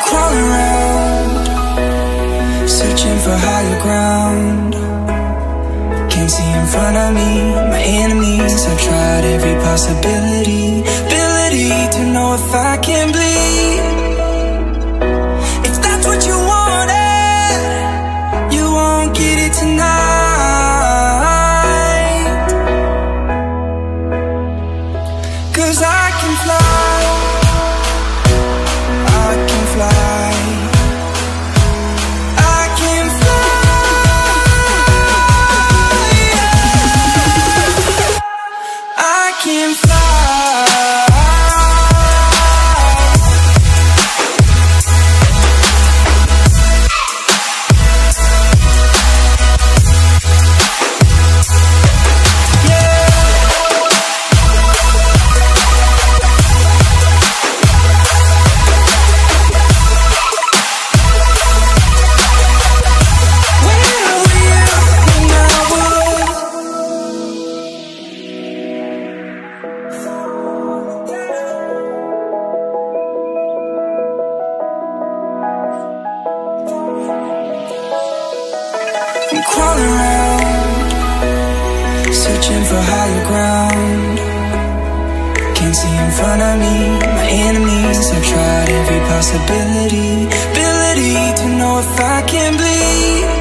crawling around, searching for higher ground. Can't see in front of me, my enemies. I've tried every possibility, ability to know if I can bleed. If that's what you wanted, you won't get it tonight. 'Cause I can fly, I can fly, I can fly, yeah. I can fly. I'm crawling around, searching for higher ground. Can't see in front of me, my enemies. I've tried every possibility, ability to know if I can bleed.